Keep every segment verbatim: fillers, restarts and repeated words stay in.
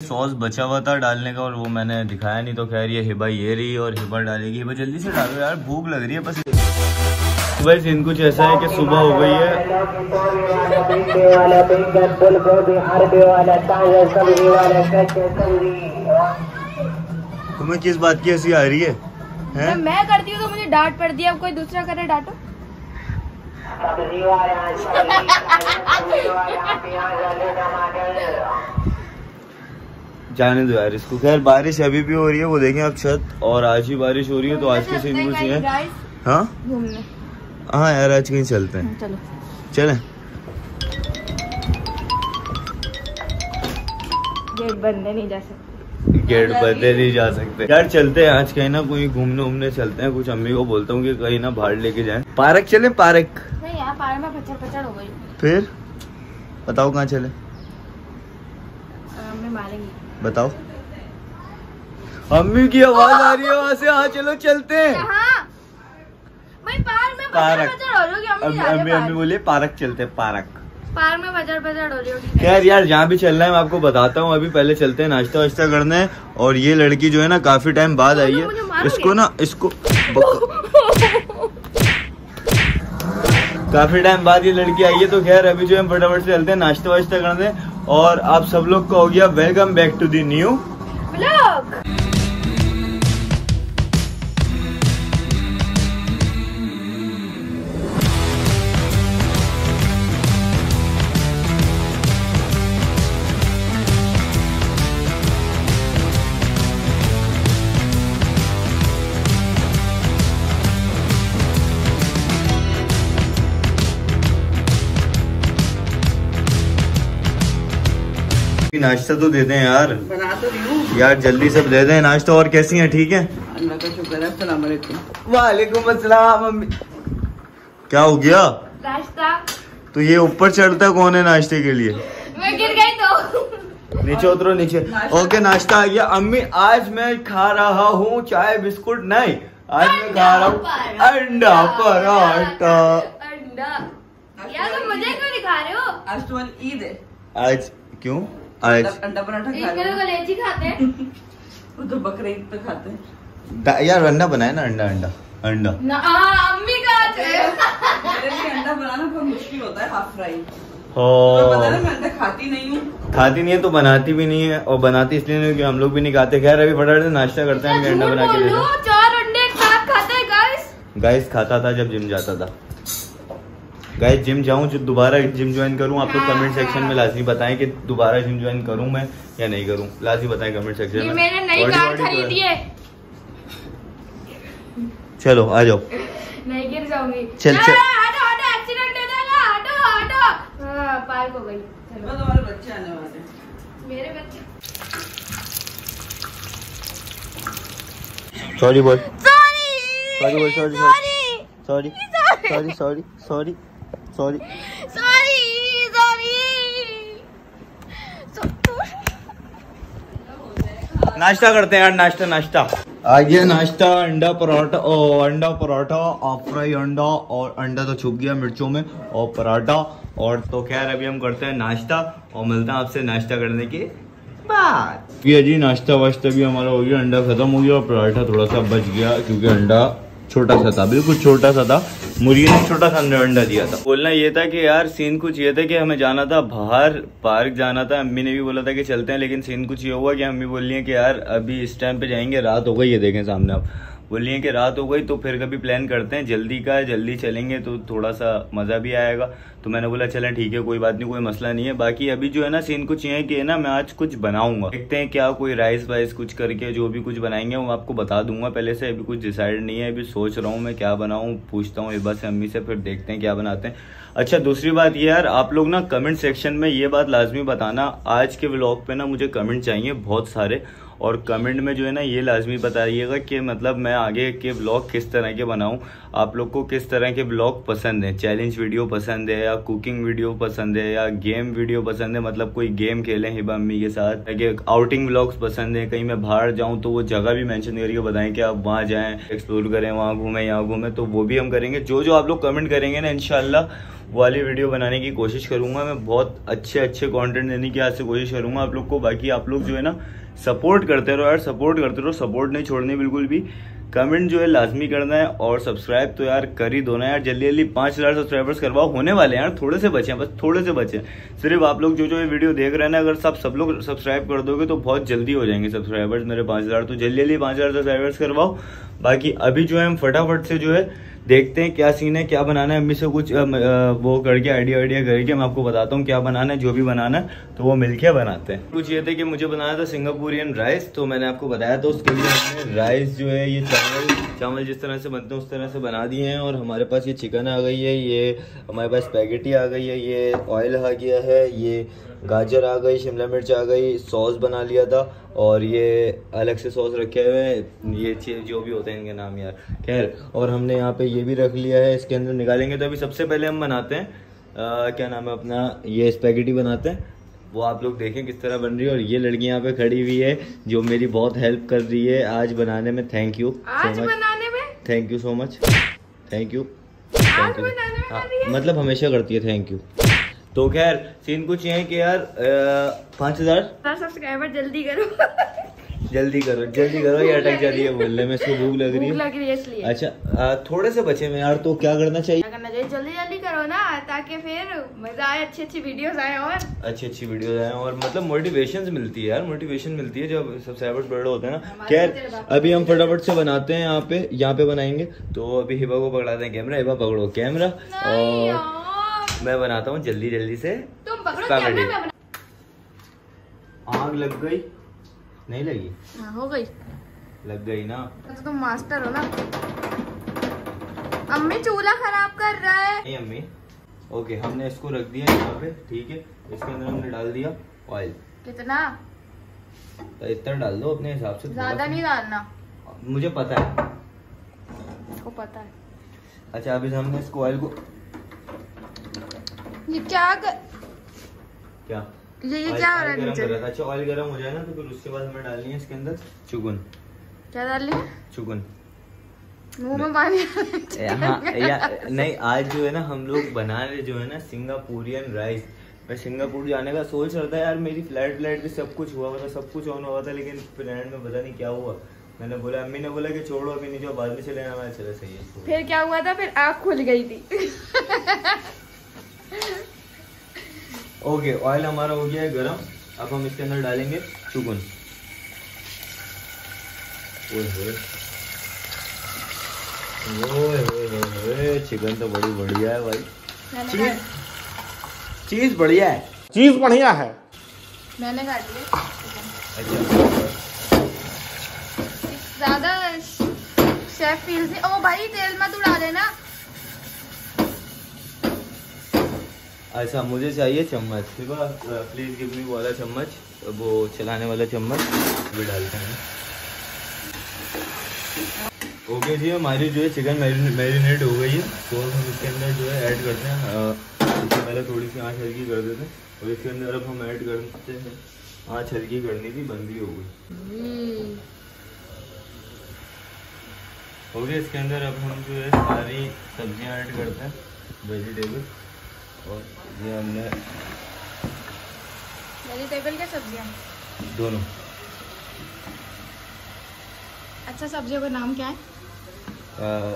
Sauce बचा हुआ था डालने का और वो मैंने दिखाया नहीं, तो खैर ये हिबा ये रही और हिबा डालेगी। हिबा जल्दी से डालो यार, भूख लग रही है बस। बस इन कुछ ऐसा है कि सुबह हो गई है। तुम्हें किस बात की हंसी आ रही है, है? मैं करती हूँ तो मुझे डांट पड़ती है, अब कोई दूसरा करे डांटो। जाने दो यार इसको। खैर बारिश अभी भी हो रही है, वो देखें अब छत, और आज ही बारिश हो रही है, तो आज के सीन कुछ है। हाँ घूमने, हाँ यार आज कहीं चलते हैं। चलो चलें। गेट बंद नहीं जा सकते, गेट बंदे नहीं जा सकते यार। चलते हैं आज कहीं ना कोई घूमने उमने चलते हैं। कुछ अम्मी को बोलता हूँ कि कहीं ना बाहर लेके जाएं। पार्क चले? पार्क नहीं यार, पार्क में पचड़ पचड़ हो गई। फिर बताओ कहाँ चले? अम्मी मारेंगी। बताओ। अम्मी की आवाज आ रही है वहाँ से। हाँ चलो चलते हैं। भाई पार्क में पार्क। पचड़ हो रही है। अम्मी अम्मी अम्मी बोलिए पार्क चलते हैं। पार्क पार्क में पचड़ पचड़ हो रही है। खैर यार जहाँ भी चलना है मैं आपको बताता हूँ। अभी पहले चलते हैं, नाश्ता वाश्ता करना है। और ये लड़की जो है ना काफी टाइम बाद आई है, इसको ना इसको काफी टाइम बाद ये लड़की आई है। तो खैर अभी जो है फटाफट से चलते हैं, नाश्ता वाश्ता करने। और आप सब लोग का हो गया welcome back to the new vlog. नाश्ता तो दे दें यार। बना तो रही हूँ यार जल्दी सब दे दें नाश्ता। और कैसी हैं? ठीक है, अल्लाह का शुक्र है। अस्सलाम वालेकुम। वालेकुम अस्सलाम। मम्मी क्या हो गया? नाश्ता तो ये ऊपर चढ़ता कौन है नाश्ते के लिए? मैं गिर गई तो नीचे उतरो नीचे। ओके नाश्ता आ गया। अम्मी आज मैं खा रहा हूँ चाय बिस्कुट नहीं, आज मैं खा रहा हूँ अंडा पराठा। अंडा यार, तुम मुझे क्यों दिखा रहे हो? आज तो ईद है। आज क्यों? आज अंडा पराठा खा ईद रहे में तो कलेजी खाते हैं। वो तो बकरे ईद पे खाते हैं यार अंडा बनाए ना, अंडा अंडा अंडा ना। हाँ, अम्मी का आज है। मेरे लिए अंडा बनाना बहुत मुश्किल होता है, हाफ फ्राई। हो तो पता है मैं अंडा खाती नहीं हूँ। खाती नहीं है तो बनाती भी नहीं है, और बनाती इसलिए नहीं कि हम लोग भी नहीं खाते। खैर अभी फटाफट से नाश्ता करते हैं। अंडा बना के दे दो। चार अंडे एक साथ खाते हैं गाइस। गाइस खाता था जब जिम जाता था। गाइस जिम जाऊं जो दोबारा जिम ज्वाइन करूं, आप लोग कमेंट सेक्शन में लाजमी बताएं कि दोबारा जिम ज्वाइन करूं मैं या नहीं करूं। लाजमी बताएं कमेंट सेक्शन में। मैंने नई कार खरीदी है। चलो आ जाओ। नहीं गिर जाऊंगी। चल चल। हटो हटो, एक्सीडेंट हो जाएगा। हटो हटो। हाँ पार्क हो गई। चलो तुम्हारे बच्चे आने वाले हैं। मेरे बच्चे सॉरी बोल। सॉरी सॉरी बोल। Sorry sorry sorry sorry sorry sorry sorry sorry. नाश्ता करते हैं यार। नाश्ता नाश्ता आ गया। नाश्ता अंडा पराठा और अंडा पराठा ऑफ फ्राई अंडा, और अंडा तो छुप गया मिर्चों में, और पराठा। और तो खैर अभी हम करते हैं नाश्ता और मिलते हैं आपसे नाश्ता करने के बाद। ये जी नाश्ता वाश्ता भी हमारा हो गया। अंडा खत्म हो गया और पराठा थोड़ा सा बच गया क्योंकि अंडा छोटा सा था, बिल्कुल छोटा सा था। मुर्गी ने छोटा सा अंडा दिया था। बोलना ये था कि यार सीन कुछ ये था कि हमें जाना था बाहर, पार्क जाना था। अम्मी ने भी बोला था कि चलते हैं, लेकिन सीन कुछ ये हुआ कि अम्मी बोल रही है कि यार अभी इस टाइम पे जाएंगे, रात हो गई। ये देखें सामने आप, बोल रही है कि रात हो गई तो फिर कभी प्लान करते हैं। जल्दी का जल्दी चलेंगे तो थोड़ा सा मजा भी आएगा। तो मैंने बोला चलें ठीक है, कोई बात नहीं, कोई मसला नहीं है। बाकी अभी जो है ना सीन कुछ ये है कि ना मैं आज कुछ बनाऊंगा, देखते हैं क्या कोई राइस वाइस कुछ करके जो भी कुछ बनाएंगे वो आपको बता दूंगा पहले से। अभी कुछ डिसाइड नहीं है, अभी सोच रहा हूँ मैं क्या बनाऊं, पूछता हूँ एक बार से अम्मी से, फिर देखते हैं क्या बनाते हैं। अच्छा दूसरी बात ये यार, आप लोग ना कमेंट सेक्शन में ये बात लाजमी बताना, आज के व्लॉग पे ना मुझे कमेंट चाहिए बहुत सारे। और कमेंट में जो है ना ये लाजमी बताइएगा कि मतलब मैं आगे के व्लॉग किस तरह के बनाऊं, आप लोग को किस तरह के व्लॉग पसंद है। चैलेंज वीडियो पसंद है या कुकिंग वीडियो पसंद है या गेम वीडियो पसंद है, मतलब कोई गेम खेलें हिबा अम्मी के साथ, या आउटिंग व्लॉग्स पसंद है, कहीं मैं बाहर जाऊं तो वो जगह भी मेंशन करके बताएं कि आप वहाँ जाएं, एक्सप्लोर करें, वहाँ घूमें, यहाँ घूमें, तो वो भी हम करेंगे। जो जो आप लोग कमेंट करेंगे ना इंशाल्लाह वो वाली वीडियो बनाने की कोशिश करूँगा। मैं बहुत अच्छे अच्छे कंटेंट देने की आज से कोशिश करूँगा आप लोग को। बाकी आप लोग जो है ना सपोर्ट करते रहो यार, सपोर्ट करते रहो, सपोर्ट नहीं छोड़नी बिल्कुल भी। कमेंट जो है लाजमी करना है और सब्सक्राइब तो यार कर ही दो ना यार, जल्दी जल्दी पाँच हज़ार सब्सक्राइबर्स करवाओ, होने वाले हैं यार, थोड़े से बचे हैं, बस थोड़े से बचे हैं। सिर्फ आप लोग जो जो ये वीडियो देख रहे हैं ना, अगर सब सब लोग सब्सक्राइब कर दोगे तो बहुत जल्दी हो जाएंगे सब्सक्राइबर्स मेरे पाँच हज़ार। तो जल्दी जल्दी पाँच हज़ार सब्सक्राइबर्स करवाओ। बाकी अभी जो है हम फटाफट से जो है देखते हैं क्या सीन है, क्या बनाना है। अम्मी से कुछ आ, आ, वो करके आइडिया आइडिया करके मैं आपको बताता हूँ क्या बनाना है। जो भी बनाना है तो वो मिलके बनाते हैं। कुछ ये थे कि मुझे बनाना था सिंगापुरियन राइस, तो मैंने आपको बताया था उसके लिए हमने राइस जो है ये चावल चावल जिस तरह से बनते हैं उस तरह से बना दिए हैं। और हमारे पास ये चिकन आ गई है, ये हमारे पास स्पैगेटी आ गई है, ये ऑयल आ गया है, ये गाजर आ गई, शिमला मिर्च आ गई, सॉस बना लिया था और ये अलग से सॉस रखे हुए हैं, ये चीज़ जो भी होते हैं इनके नाम यार, खैर। और हमने यहाँ पे ये भी रख लिया है, इसके अंदर निकालेंगे। तो अभी सबसे पहले हम बनाते हैं आ, क्या नाम है अपना, ये स्पैगेटी बनाते हैं, वो आप लोग देखें किस तरह बन रही है। और ये लड़की यहाँ पे खड़ी हुई है जो मेरी बहुत हेल्प कर रही है आज बनाने में। थैंक यू आज बनाने में thank you so much, thank you आज बनाने में कर रही है? मतलब हमेशा करती है, थैंक यू। तो खैर सीन कुछ ये है कि यार पाँच हजार सब्सक्राइबर जल्दी करो जल्दी करो जल्दी करो, ये अटक जा रही है बोलने में, इसको भूख लग रही है, भूख लग रही है इसलिए। अच्छा आ, थोड़े से बचे में यार, तो क्या करना चाहिए? क्या करना चाहिए, जल्दी जल्दी करो ना ताकि फिर मजा आए, अच्छी अच्छी वीडियोस आए और अच्छी अच्छी वीडियोस आए और मतलब मोटिवेशन मिलती है यार, मोटिवेशन मिलती है जब सब्सक्राइबर्स बड़े होते हैं ना। खैर अभी हम फटाफट से बनाते हैं, यहाँ पे यहाँ पे बनाएंगे। तो अभी हिबा को पकड़ाते हैं कैमरा, हिबा पकड़ो कैमरा और मैं बनाता हूँ जल्दी जल्दी से। तुम पकड़ो कैमरा, मैं बना... आग लग गई? नहीं लगी? हाँ, हो गई, लग गई ना। तो तुम मास्टर हो ना। अम्मी चूल्हा खराब कर रहा है। नहीं अम्मी, ओके हमने इसको रख दिया यहाँ पे, ठीक है। इसके अंदर हमने डाल दिया ऑयल। कितना? तो इतना डाल दो अपने हिसाब से, ज्यादा नहीं डालना, मुझे पता है, इसको पता है। अच्छा अभी हमने इसको ऑयल को ये क्या कर... क्या ये ये क्या हो रहा है नीचे? अच्छा ऑयल गर्म हो जाए ना तो फिर उसके बाद हमें डालनी है इसके अंदर चुकुन। क्या डालनी है? चुकुन। मुंह में पानी हाँ या नहीं, आज जो है ना हम लोग बना रहे जो है ना सिंगापुरियन राइस। मैं सिंगापुर जाने का सोच रहा था यार, मेरी फ्लाइट फ्लाइट भी सब कुछ हुआ था, सब कुछ ऑन हुआ था, लेकिन फिर एंड में पता नहीं क्या हुआ। मैंने बोला, अम्मी ने बोला कि छोड़ो अभी नहीं, जो बाद में चले आना, चले सही है। फिर क्या हुआ था? फिर आँख खुल गई थी ओके ऑयल हमारा हो गया है गरम। अब हम इसके अंदर डालेंगे चुकुन। ओए ओए ओए, चिकन तो बड़ी बढ़िया है भाई, चीज चीज बढ़िया है, चीज बढ़िया है। मैंने काट लिया। अच्छा ज्यादा शेफ फील्स नहीं। ओ भाई तेल मत उड़ा देना। अच्छा मुझे चाहिए चम्मच, प्लीज गिव मी वाला चम्मच, वो चलाने वाला चम्मच भी डालते हैं। ओके जी, हमारी जो है चिकन मैरिनेट हो गई है, तो हम इसके अंदर जो है ऐड करते हैं। इससे पहले थोड़ी सी आँच हल्की कर देते हैं और इसके अंदर अब हम ऐड करते हैं। आँच हल्की करनी थी, बंदी हो गई। ओके इसके अंदर अब हम जो है सारी सब्जियां ऐड करते हैं, वेजिटेबल। और ये हमने वेजिटेबल क्या सब्जियां? दोनों। अच्छा सब्जियों का नाम क्या है? आ,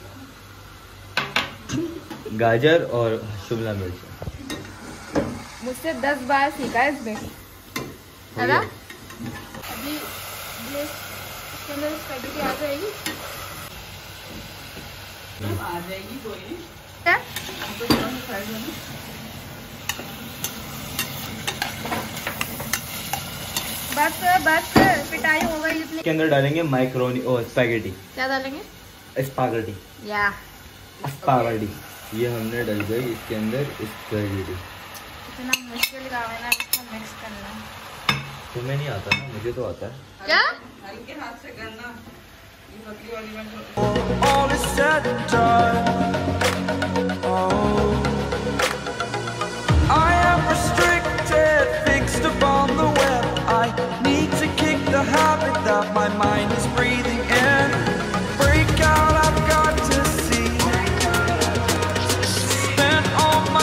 गाजर और शिमला मिर्च। मुझसे दस बार सीखा है इसमें, है ना? अभी इसके अंदर स्पैगेटी आ जाएगी, आ जाएगी कोई नहीं। क्या? बस बस पिटाई हो गई जितनी। इसके अंदर डालेंगे माइक्रोनी और स्पैगेटी। क्या डालेंगे? स्पैगेटी या स्पैगेटी, ये हमने डाल गई इसके अंदर स्पैगेटी। इतना मुश्किल काम है ना इसको मिक्स करना। तुम्हें नहीं आता ना, मुझे तो आता है। क्या? हल्के हाथ से करना, ये पतली वाली बन। All is said and done. Oh, I am restricted, fixed upon the web. I need to kick the habit that my mind is breathing in. Break out, I've got to see. Spent all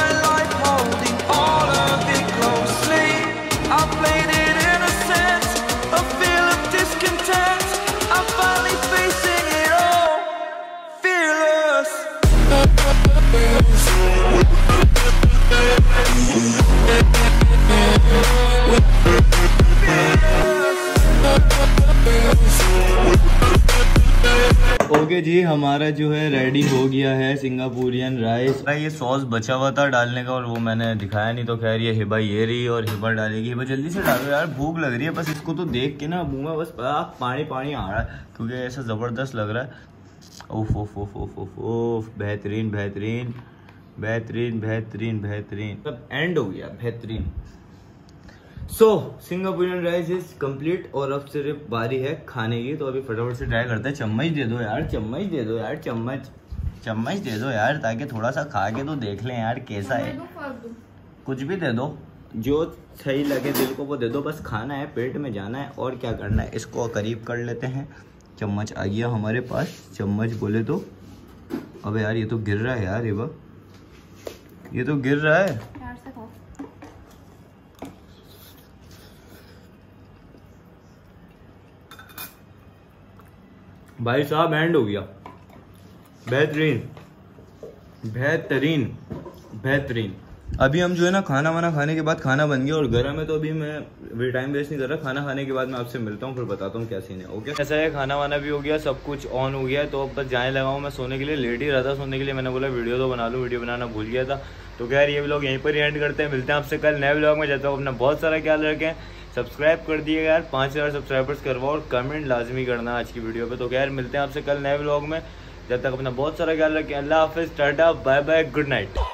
जी, हमारा जो है ready हो गया है Singaporean rice. ये sauce बचा हुआ था डालने का और वो मैंने दिखाया नहीं, तो खैर ये हिबा ये रही और हिबा डालेगी। हिबा जल्दी से डालो यार, भूख लग रही है। बस इसको तो देख के ना मुंह में बस पानी पानी आ रहा है क्योंकि ऐसा ज़बरदस्त लग रहा है। ओफ ओफ ओफ ओफ ओफ ओफ, बेहतरीन बेहतरीन बेहतरीन बेहतरीन बेहतरीन, सब एंड हो गया बेहतरीन। So Singaporean rice is complete और अब सिर्फ बारी है खाने की। तो अभी फटाफट से ट्राई करते हैं। चम्मच दे दो यार, चम्मच दे दो यार, चम्मच चम्मच दे दो यार, ताकि थोड़ा सा खा के तो देख लें यार कैसा है। कुछ भी दे दो, जो सही लगे दिल को वो दे दो। बस खाना है, पेट में जाना है और क्या करना है। इसको करीब कर लेते हैं। चम्मच आ गया हमारे पास। चम्मच बोले तो अबे यार ये तो गिर रहा है यार, ये ये तो गिर रहा है। भाई साहब एंड हो गया। बेहतरीन बेहतरीन बेहतरीन। अभी हम जो है ना खाना वाना खाने के बाद, खाना बन गया और गर्म है तो अभी मैं टाइम वेस्ट नहीं कर रहा। खाना खाने के बाद मैं आपसे मिलता हूँ, फिर बताता हूँ क्या सीन है। ओके, ऐसा है, खाना वाना भी हो गया, सब कुछ ऑन हो गया। तो अब बस जाने लगा हूँ मैं सोने के लिए। लेट ही रहा था सोने के लिए। मैंने बोला वीडियो तो बना लूँ, वीडियो बनाना भूल गया था। तो खैर ये व्लॉग यहीं पर ही एंड करते हैं। मिलते हैं आपसे कल नए व्लॉग में। जाता हूँ, अपना बहुत सारा ख्याल रखें। सब्सक्राइब कर दिए यार, पाँच हज़ार सब्सक्राइबर्स करवाओ और कमेंट लाजमी करना आज की वीडियो पे। तो खैर मिलते हैं आपसे कल नए व्लॉग में। जब तक अपना बहुत सारा ख्याल रखें। अल्लाह हाफिज़, tata, bye bye, good night.